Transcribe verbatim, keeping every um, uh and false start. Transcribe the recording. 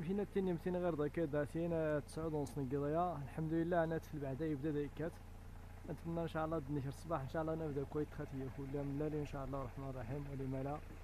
مشينا تاني متين غير ذاك داتين تسعود ونص نقضيها الحمد لله. انا في بعدا يبدا دايكات. نتمنى ان شاء الله نشر الصباح ان شاء الله نبدا كويت خاتيه ولا ملالي ان شاء الله الرحمن الرحيم ولما لا.